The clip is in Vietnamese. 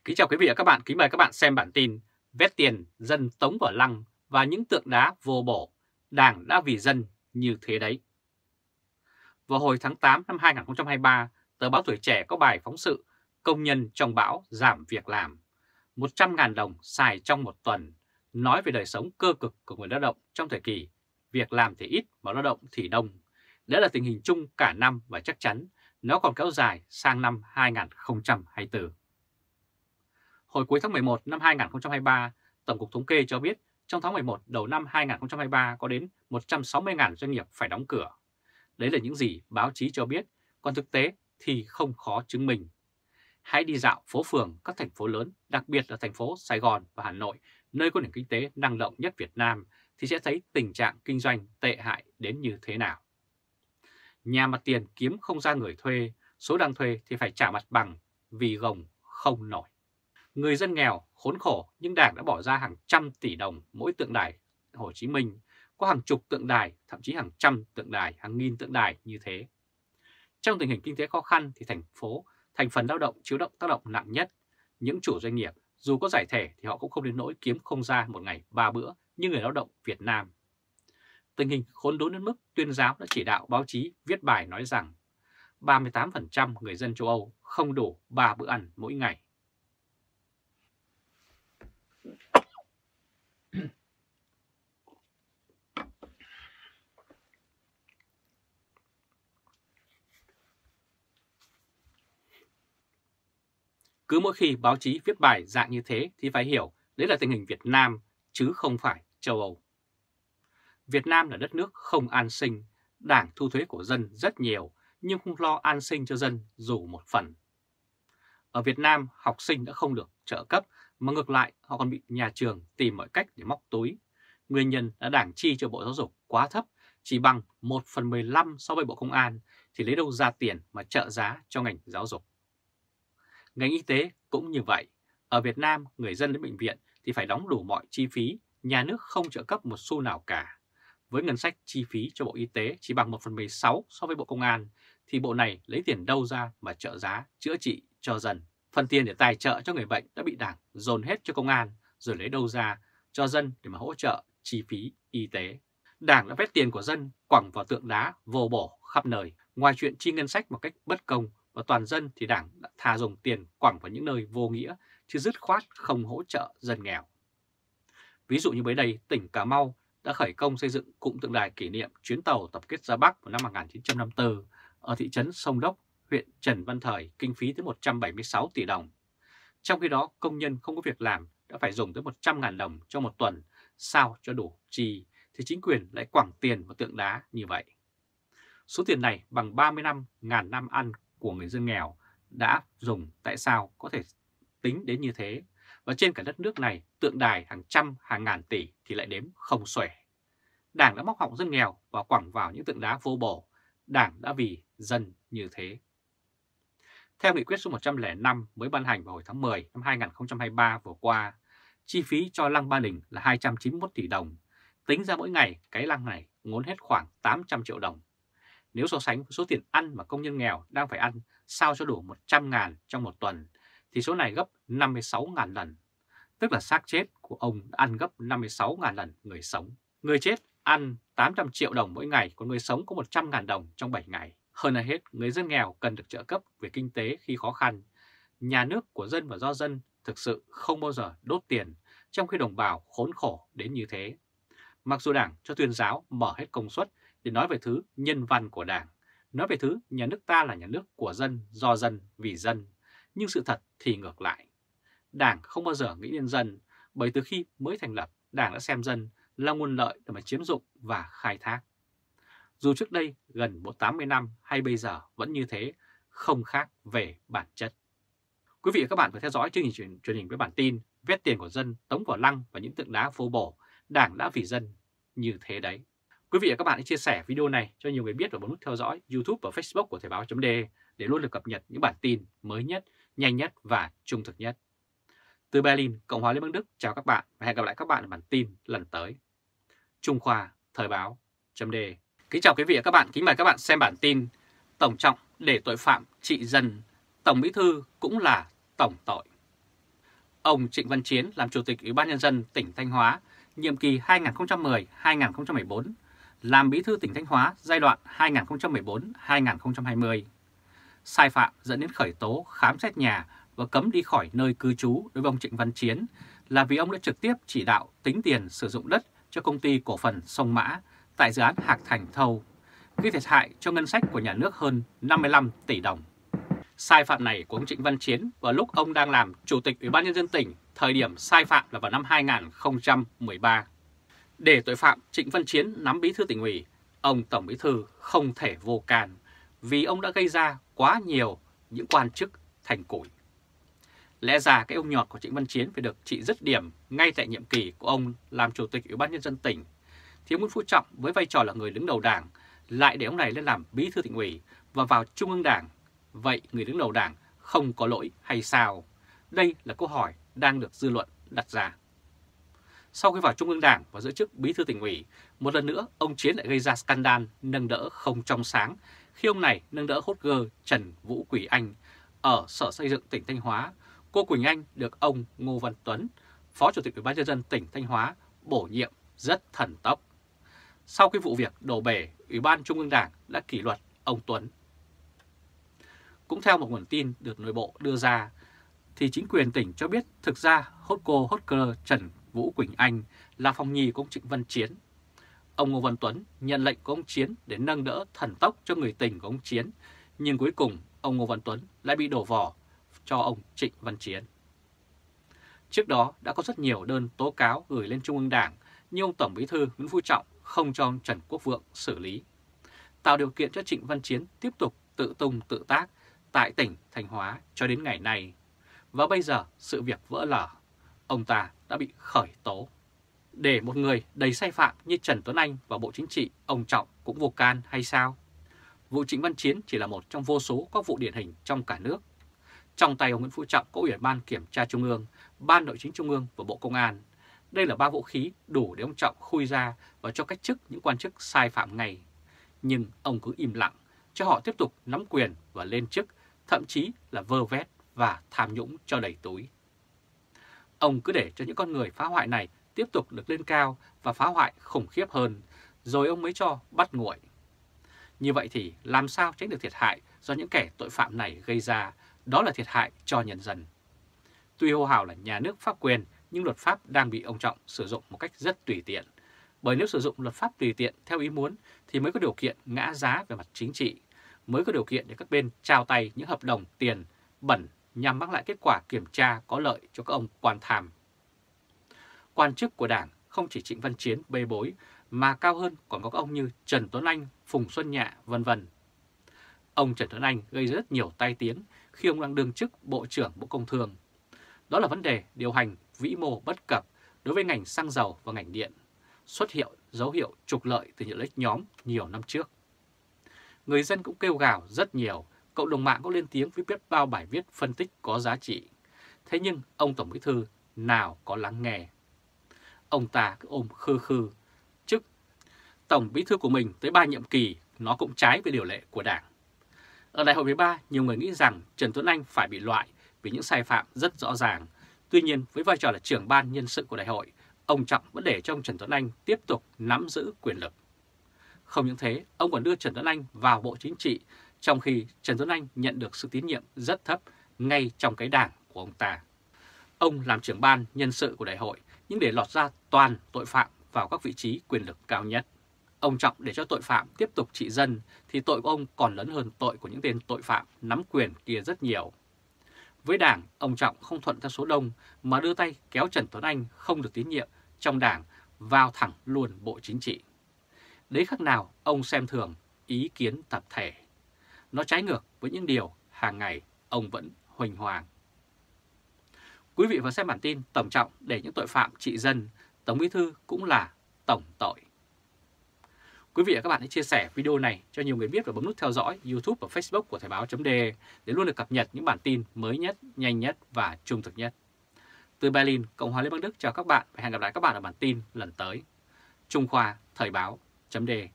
Kính chào quý vị và các bạn, kính mời các bạn xem bản tin Vét tiền dân tống vào lăng và những tượng đá vô bổ, Đảng đã vì dân như thế đấy. Vào hồi tháng 8 năm 2023, tờ báo Tuổi Trẻ có bài phóng sự Công nhân trong bão giảm việc làm, 100.000 đồng xài trong một tuần, nói về đời sống cơ cực của người lao động trong thời kỳ việc làm thì ít mà lao động thì đông. Đó là tình hình chung cả năm và chắc chắn nó còn kéo dài sang năm 2024. Hồi cuối tháng 11 năm 2023, Tổng cục Thống kê cho biết trong tháng 11 đầu năm 2023 có đến 160.000 doanh nghiệp phải đóng cửa. Đấy là những gì báo chí cho biết, còn thực tế thì không khó chứng minh. Hãy đi dạo phố phường các thành phố lớn, đặc biệt là thành phố Sài Gòn và Hà Nội, nơi có nền kinh tế năng động nhất Việt Nam, thì sẽ thấy tình trạng kinh doanh tệ hại đến như thế nào. Nhà mặt tiền kiếm không ra người thuê, số đang thuê thì phải trả mặt bằng vì gồng không nổi. Người dân nghèo, khốn khổ nhưng Đảng đã bỏ ra hàng trăm tỷ đồng mỗi tượng đài Hồ Chí Minh, có hàng chục tượng đài, thậm chí hàng trăm tượng đài, hàng nghìn tượng đài như thế. Trong tình hình kinh tế khó khăn thì thành phần lao động chịu tác động nặng nhất. Những chủ doanh nghiệp dù có giải thể thì họ cũng không đến nỗi kiếm không ra một ngày 3 bữa như người lao động Việt Nam. Tình hình khốn đốn đến mức Tuyên giáo đã chỉ đạo báo chí viết bài nói rằng 38% người dân châu Âu không đủ 3 bữa ăn mỗi ngày. Cứ mỗi khi báo chí viết bài dạng như thế thì phải hiểu đấy là tình hình Việt Nam chứ không phải châu Âu. Việt Nam là đất nước không an sinh, Đảng thu thuế của dân rất nhiều nhưng không lo an sinh cho dân dù một phần. Ở Việt Nam, học sinh đã không được trợ cấp mà ngược lại họ còn bị nhà trường tìm mọi cách để móc túi. Nguyên nhân là Đảng chi cho Bộ Giáo dục quá thấp, chỉ bằng 1/15 so với Bộ Công an thì lấy đâu ra tiền mà trợ giá cho ngành giáo dục. Ngành y tế cũng như vậy. Ở Việt Nam, người dân đến bệnh viện thì phải đóng đủ mọi chi phí, nhà nước không trợ cấp một xu nào cả. Với ngân sách chi phí cho Bộ Y tế chỉ bằng 1/16 so với Bộ Công an, thì bộ này lấy tiền đâu ra mà trợ giá, chữa trị cho dân. Phần tiền để tài trợ cho người bệnh đã bị Đảng dồn hết cho công an, rồi lấy đâu ra cho dân để mà hỗ trợ chi phí y tế. Đảng đã vét tiền của dân quẳng vào tượng đá vô bổ khắp nơi. Ngoài chuyện chi ngân sách một cách bất công và toàn dân thì Đảng đã thà dùng tiền quẳng vào những nơi vô nghĩa, chứ dứt khoát không hỗ trợ dân nghèo. Ví dụ như mới đây, tỉnh Cà Mau đã khởi công xây dựng cụm tượng đài kỷ niệm chuyến tàu tập kết ra Bắc vào năm 1954 ở thị trấn Sông Đốc, huyện Trần Văn Thời, kinh phí tới 176 tỷ đồng. Trong khi đó, công nhân không có việc làm đã phải dùng tới 100.000 đồng cho một tuần, sao cho đủ chi, thì chính quyền lại quẳng tiền vào tượng đá như vậy. Số tiền này bằng 30 ngàn năm ăn của người dân nghèo đã dùng, tại sao có thể tính đến như thế? Và trên cả đất nước này, tượng đài hàng trăm, hàng ngàn tỷ thì lại đếm không xuể. Đảng đã móc họng dân nghèo và quẳng vào những tượng đá vô bổ. Đảng đã vì dân như thế. Theo nghị quyết số 105 mới ban hành vào hồi tháng 10 năm 2023 vừa qua, chi phí cho lăng Ba Đình là 291 tỷ đồng. Tính ra mỗi ngày, cái lăng này ngốn hết khoảng 800 triệu đồng. Nếu so sánh với số tiền ăn mà công nhân nghèo đang phải ăn sao cho đủ 100.000 trong một tuần, thì số này gấp 56.000 lần. Tức là xác chết của ông đã ăn gấp 56.000 lần người sống. Người chết ăn 800 triệu đồng mỗi ngày, còn người sống có 100.000 đồng trong 7 ngày. Hơn ai hết, người dân nghèo cần được trợ cấp về kinh tế khi khó khăn. Nhà nước của dân và do dân thực sự không bao giờ đốt tiền, trong khi đồng bào khốn khổ đến như thế. Mặc dù Đảng cho Tuyên giáo mở hết công suất để nói về thứ nhân văn của Đảng, nói về thứ nhà nước ta là nhà nước của dân, do dân, vì dân, nhưng sự thật thì ngược lại. Đảng không bao giờ nghĩ đến dân, bởi từ khi mới thành lập, Đảng đã xem dân là nguồn lợi để mà chiếm dụng và khai thác. Dù trước đây gần 80 năm hay bây giờ vẫn như thế, không khác về bản chất. Quý vị và các bạn vừa theo dõi chương trình truyền hình với bản tin Vét tiền của dân tống vào lăng và những tượng đá vô bổ, Đảng đã vì dân như thế đấy. Quý vị và các bạn hãy chia sẻ video này cho nhiều người biết và bấm nút theo dõi YouTube và Facebook của Thời báo.de để luôn được cập nhật những bản tin mới nhất, nhanh nhất và trung thực nhất. Từ Berlin, Cộng hòa Liên bang Đức, chào các bạn và hẹn gặp lại các bạn ở bản tin lần tới. Trung Khoa, Thời báo.de. Kính chào quý vị và các bạn, kính mời các bạn xem bản tin Tổng Trọng để tội phạm trị dân, Tổng Bí thư cũng là tổng tội. ông Trịnh Văn Chiến làm Chủ tịch Ủy ban Nhân dân tỉnh Thanh Hóa nhiệm kỳ 2010-2014, làm Bí thư tỉnh Thanh Hóa giai đoạn 2014-2020. Sai phạm dẫn đến khởi tố, khám xét nhà và cấm đi khỏi nơi cư trú đối với ông Trịnh Văn Chiến là vì ông đã trực tiếp chỉ đạo tính tiền sử dụng đất cho công ty cổ phần Sông Mã tại dự án Hạc Thành Thâu, gây thiệt hại cho ngân sách của nhà nước hơn 55 tỷ đồng. Sai phạm này của ông Trịnh Văn Chiến vào lúc ông đang làm Chủ tịch Ủy ban Nhân dân tỉnh, thời điểm sai phạm là vào năm 2013. Để tội phạm Trịnh Văn Chiến nắm Bí thư Tỉnh ủy, ông Tổng Bí thư không thể vô can vì ông đã gây ra quá nhiều những quan chức thành củi. Lẽ ra cái ông nhọt của Trịnh Văn Chiến phải được trị dứt điểm ngay tại nhiệm kỳ của ông làm Chủ tịch Ủy ban Nhân dân tỉnh, thì ông Nguyễn Phú Trọng với vai trò là người đứng đầu Đảng lại để ông này lên làm Bí thư Tỉnh ủy và vào Trung ương Đảng. Vậy người đứng đầu Đảng không có lỗi hay sao? Đây là câu hỏi đang được dư luận đặt ra. Sau khi vào Trung ương Đảng và giữ chức Bí thư Tỉnh ủy, một lần nữa ông Chiến lại gây ra scandal nâng đỡ không trong sáng khi ông này nâng đỡ hốt gơ Trần Vũ Quỳnh Anh ở Sở Xây dựng tỉnh Thanh Hóa. Cô Quỳnh Anh được ông Ngô Văn Tuấn, Phó Chủ tịch Ủy ban Nhân dân tỉnh Thanh Hóa, bổ nhiệm rất thần tốc. Sau khi vụ việc đổ bể, Ủy ban Trung ương Đảng đã kỷ luật ông Tuấn. Cũng theo một nguồn tin được nội bộ đưa ra, thì chính quyền tỉnh cho biết thực ra hốt cơ Trần Vũ Quỳnh Anh là phòng nhì của ông Trịnh Văn Chiến. Ông Ngô Văn Tuấn nhận lệnh của ông Chiến để nâng đỡ thần tốc cho người tình của ông Chiến, nhưng cuối cùng ông Ngô Văn Tuấn lại bị đổ vỏ cho ông Trịnh Văn Chiến. Trước đó đã có rất nhiều đơn tố cáo gửi lên Trung ương Đảng, nhưng ông Tổng Bí thư Nguyễn Phú Trọng không cho ông Trần Quốc Vượng xử lý, tạo điều kiện cho Trịnh Văn Chiến tiếp tục tự tung tự tác tại tỉnh Thanh Hóa cho đến ngày nay. Và bây giờ sự việc vỡ lở, ông ta đã bị khởi tố. Để một người đầy sai phạm như Trần Tuấn Anh vào Bộ Chính trị, ông Trọng cũng vô can hay sao? Vụ Trịnh Văn Chiến chỉ là một trong vô số các vụ điển hình trong cả nước. Trong tay ông Nguyễn Phú Trọng có Ủy ban Kiểm tra Trung ương, Ban Nội chính Trung ương và Bộ Công an. Đây là ba vũ khí đủ để ông Trọng khui ra và cho cách chức những quan chức sai phạm ngay. Nhưng ông cứ im lặng, cho họ tiếp tục nắm quyền và lên chức, thậm chí là vơ vét và tham nhũng cho đầy túi. Ông cứ để cho những con người phá hoại này tiếp tục được lên cao và phá hoại khủng khiếp hơn, rồi ông mới cho bắt nguội. Như vậy thì làm sao tránh được thiệt hại do những kẻ tội phạm này gây ra, đó là thiệt hại cho nhân dân. Tuy hô hào là nhà nước pháp quyền, nhưng luật pháp đang bị ông Trọng sử dụng một cách rất tùy tiện. Bởi nếu sử dụng luật pháp tùy tiện theo ý muốn thì mới có điều kiện ngã giá về mặt chính trị, mới có điều kiện để các bên trao tay những hợp đồng tiền bẩn nhằm mang lại kết quả kiểm tra có lợi cho các ông quan tham. Quan chức của Đảng không chỉ Trịnh Văn Chiến bê bối, mà cao hơn còn có các ông như Trần Tuấn Anh, Phùng Xuân Nhạ, vân vân. Ông Trần Tuấn Anh gây rất nhiều tai tiếng khi ông đang đương chức Bộ trưởng Bộ Công Thương. Đó là vấn đề điều hành vĩ mô bất cập đối với ngành xăng dầu và ngành điện, xuất hiện dấu hiệu trục lợi từ những lợi ích nhóm nhiều năm trước. Người dân cũng kêu gào rất nhiều, cộng đồng mạng cũng lên tiếng với biết bao bài viết phân tích có giá trị. Thế nhưng ông Tổng Bí thư nào có lắng nghe. Ông ta cứ ôm khư khư, chức Tổng Bí thư của mình tới 3 nhiệm kỳ, nó cũng trái với điều lệ của Đảng. Ở Đại hội 13, nhiều người nghĩ rằng Trần Tuấn Anh phải bị loại vì những sai phạm rất rõ ràng. Tuy nhiên, với vai trò là trưởng ban nhân sự của Đại hội, ông Trọng vẫn để cho ông Trần Tuấn Anh tiếp tục nắm giữ quyền lực. Không những thế, ông còn đưa Trần Tuấn Anh vào Bộ Chính trị, trong khi Trần Tuấn Anh nhận được sự tín nhiệm rất thấp ngay trong cái đảng của ông ta. Ông làm trưởng ban nhân sự của Đại hội, nhưng để lọt ra toàn tội phạm vào các vị trí quyền lực cao nhất. Ông Trọng để cho tội phạm tiếp tục trị dân thì tội của ông còn lớn hơn tội của những tên tội phạm nắm quyền kia rất nhiều. Với Đảng, ông Trọng không thuận theo số đông mà đưa tay kéo Trần Tuấn Anh không được tín nhiệm trong Đảng vào thẳng luôn Bộ Chính trị. Đấy khác nào ông xem thường ý kiến tập thể. Nó trái ngược với những điều hàng ngày ông vẫn huỳnh hoàng. Quý vị vừa xem bản tin Tổng Trọng để những tội phạm trị dân, Tổng Bí thư cũng là tổng tội. Quý vị và các bạn hãy chia sẻ video này cho nhiều người biết và bấm nút theo dõi YouTube và Facebook của Thời báo.de để luôn được cập nhật những bản tin mới nhất, nhanh nhất và trung thực nhất. Từ Berlin, Cộng hòa Liên bang Đức chào các bạn và hẹn gặp lại các bạn ở bản tin lần tới. Trung Khoa, Thời báo.de